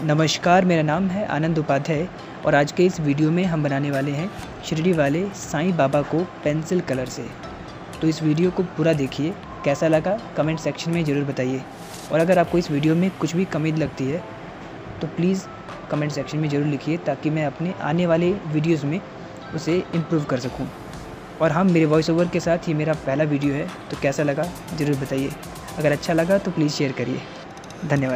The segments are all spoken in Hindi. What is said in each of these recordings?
नमस्कार, मेरा नाम है आनंद उपाध्याय और आज के इस वीडियो में हम बनाने वाले हैं शिरडी वाले साईं बाबा को पेंसिल कलर से। तो इस वीडियो को पूरा देखिए, कैसा लगा कमेंट सेक्शन में ज़रूर बताइए। और अगर आपको इस वीडियो में कुछ भी कमी लगती है तो प्लीज़ कमेंट सेक्शन में ज़रूर लिखिए, ताकि मैं अपने आने वाले वीडियोज़ में उसे इम्प्रूव कर सकूँ। और हाँ, मेरे वॉइस ओवर के साथ ये मेरा पहला वीडियो है, तो कैसा लगा ज़रूर बताइए। अगर अच्छा लगा तो प्लीज़ शेयर करिए। धन्यवाद।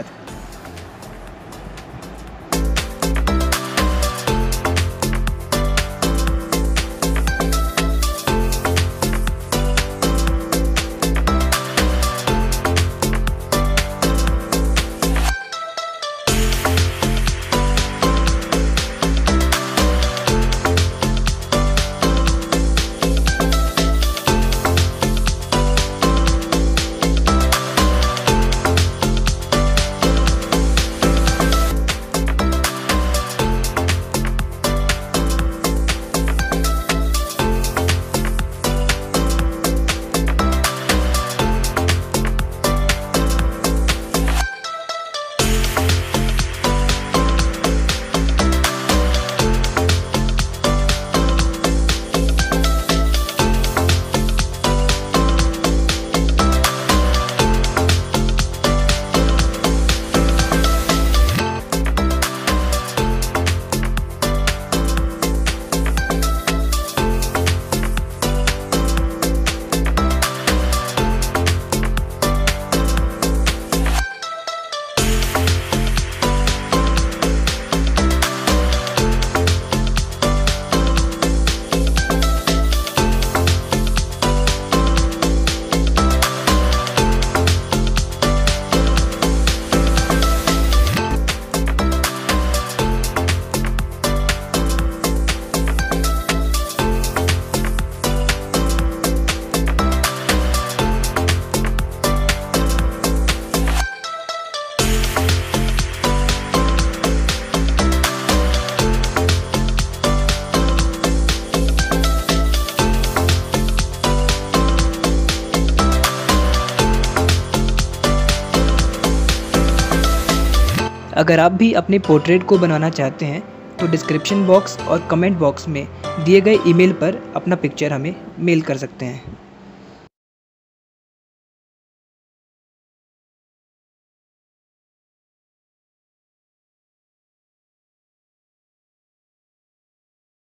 अगर आप भी अपने पोर्ट्रेट को बनाना चाहते हैं तो डिस्क्रिप्शन बॉक्स और कमेंट बॉक्स में दिए गए ईमेल पर अपना पिक्चर हमें मेल कर सकते हैं।